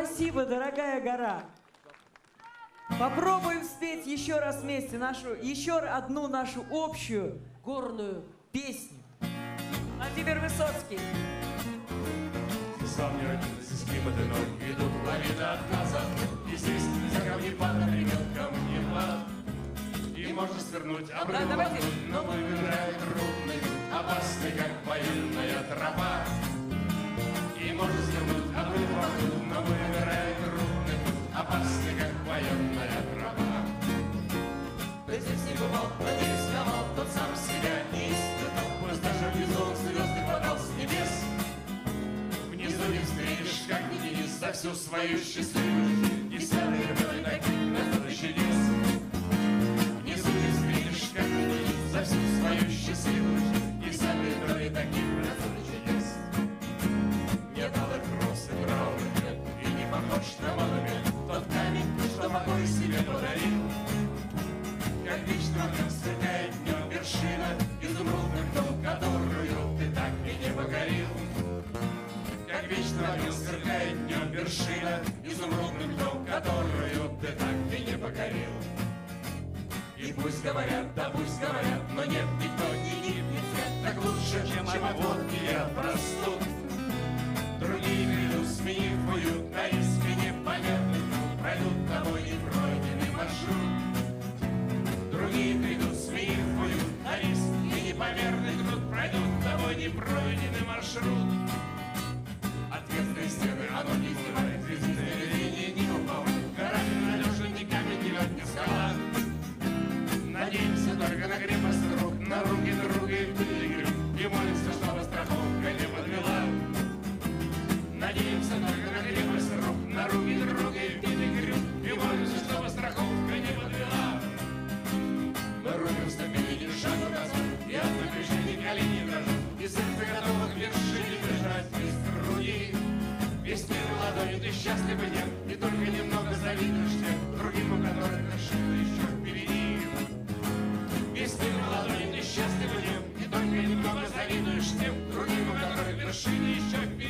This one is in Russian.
Спасибо, дорогая гора. Попробуем спеть еще раз вместе еще одну нашу общую горную песню. Владимир Высоцкий. Сам не родился, с климата ноль, идут лавины отказа. И здесь за камни падает, ребенком не влад. И можно свернуть обрыв, но выбирает трудный, опасный, как военная тропа. И можно свернуть обрыв, но выбирает трудный, опасный, как военная тропа. Ты здесь не бывал, надеюсь, давал, тот сам себя не испытал. Пусть даже внизу звезды хватал с небес. Внизу не встретишь, как ни Денис, за всю свою счастливую жизнь. И самый верной таких разных чудес. Внизу не встретишь, как ни Денис, за всю свою счастливую жизнь. И самый верной таких разных чудес. Нет алых роз и бравных лет, и не похож на монумент тот камень, что покой себе подарил. Как вечно огнем сверкает днем вершина изумрудных дом, которую ты так и не покорил. Как вечно огнем сверкает днем вершина изумрудных дом, которую ты так и не покорил. И пусть говорят, да пусть говорят, но нет, никто не гибнет, так лучше, чем от водки и от простуд. Другие грядут, сменив уют, на риске непонятный труд, пройдут тобой непройденный маршрут. Другие грядут, сменив уют, на риске непомерный труд, пройдут тобой непройденный маршрут. Ответные стены, оно не издевает, звездные линии не уповает, горами надежен ни камень, ни лед, ни скала. Надеемся только на крепость рук, на руки друга и пилигрим, и молимся, чтобы страховка не подвела. Надеемся только на крепость рук, на руки друга и пилигрим, и молимся, чтобы страховка не подвела. Мы рубим ступени, шагу назад, и от напряжения колени дрожат, и сердце готово к вершине бежать из груди. Весь мир в ладони, ты счастлив и нет, и только немного завидуешь тем другим, у которых вершина еще впереди. Весь мир в ладони, ты счастлив и нет, и только немного завидуешь тем другим, у которых вершина еще впереди.